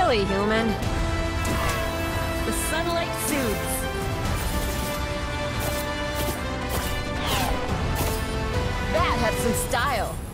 silly, human. The sunlight soothes. That had some style.